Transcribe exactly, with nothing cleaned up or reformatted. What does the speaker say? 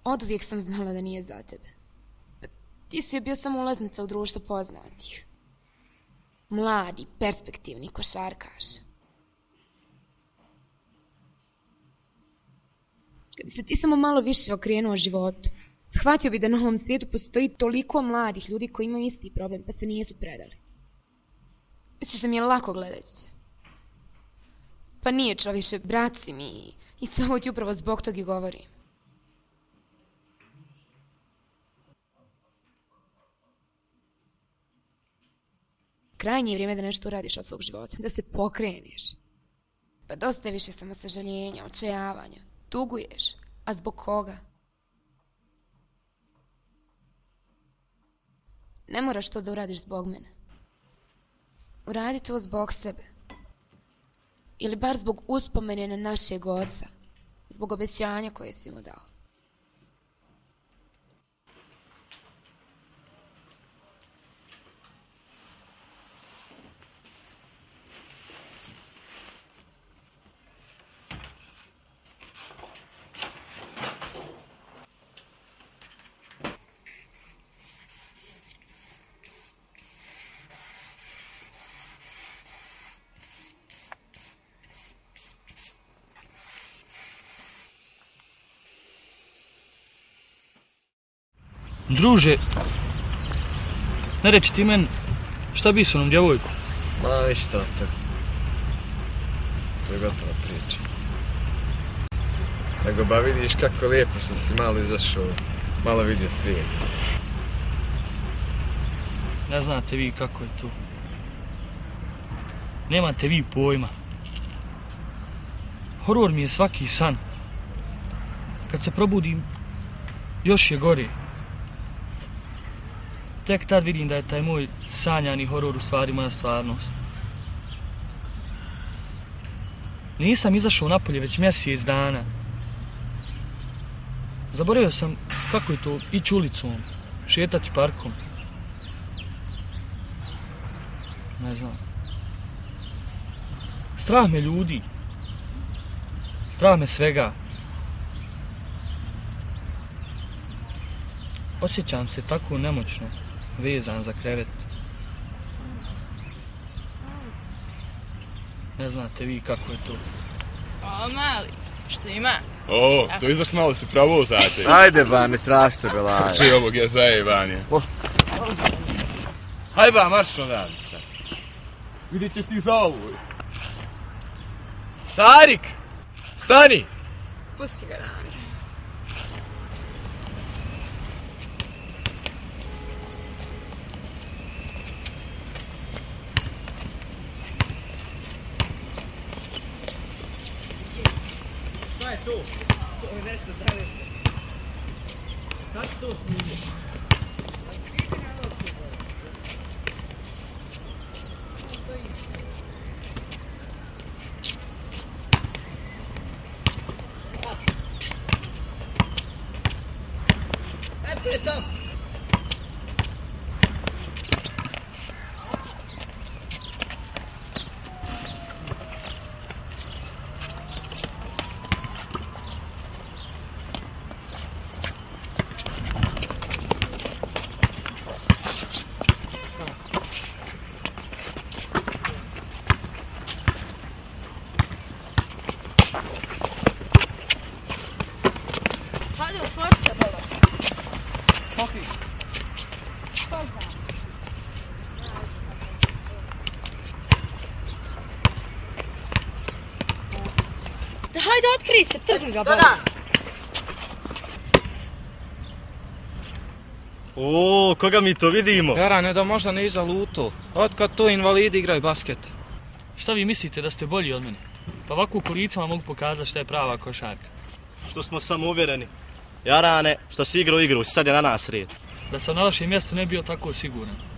Oduvijek sam znala da nije za tebe. Ti si joj bio samo ulaznica u društvo poznatih. Mladi, perspektivni košarkaš. Kad bi se ti samo malo više okrenuo životu, shvatio bi da na ovom svijetu postoji toliko mladih ljudi koji imaju isti problem, pa se nisu predali. Misliš da mi je lako gledati? Pa nije, čovječe, brat si mi i sve ovo ti upravo zbog tog i govorim. Krajnje je vrijeme da nešto uradiš od svog života, da se pokreneš. Pa dosta je više samo sažaljenja, očajavanja, tuguješ, a zbog koga? Ne moraš to da uradiš zbog mene. Uradi to zbog sebe. Ili bar zbog uspomene na našeg oca, zbog obećanja koje si mu dao. Druže, ne reći ti meni, šta bi s onom djevojkom? Ma ništa od toga. To je gotova priča. Nego ba vidiš kako lijepo što si malo izašao, malo vidio svijet. Ne znate vi kako je tu. Nemate vi pojma. Horor mi je svaki san. Kad se probudim, još je gore. Tek tad vidim da je taj moj sanjani horor u stvari moja stvarnost. Nisam izašao napolje već mjesec dana. Zaboravio sam kako je to ići ulicom, šetati parkom. Ne znam. Strah me ljudi. Strah me svega. Osjećam se tako nemoćno, vezan za krevet. Ne znate vi kako je to. O, mali, što ima? O, to izaš malo se pravo zate. Ajde ba, ne tražite belaje. Či ovog je zajebanje. Hajde ba, marš odavde sad. Vidit ćeš ti za ovu. Tarik! Stani! Pusti ga rame. Šta je to? To je nešto zdravešte. Kako to snimio? Eto je tamo. Hajde, otkri se, trzni ga, Tada! O, koga mi to vidimo? Vedran je da možda ne iza luto. Otkad to invalidi igraju basket? Šta vi mislite da ste bolji od mene? Pa ovako u kolicama mogu pokazati šta je prava košarka. Što smo samo uvjereni. Jarane, što si igrao igru, sad je na nas red. Da sam na vašem mjestu ne bio tako siguran.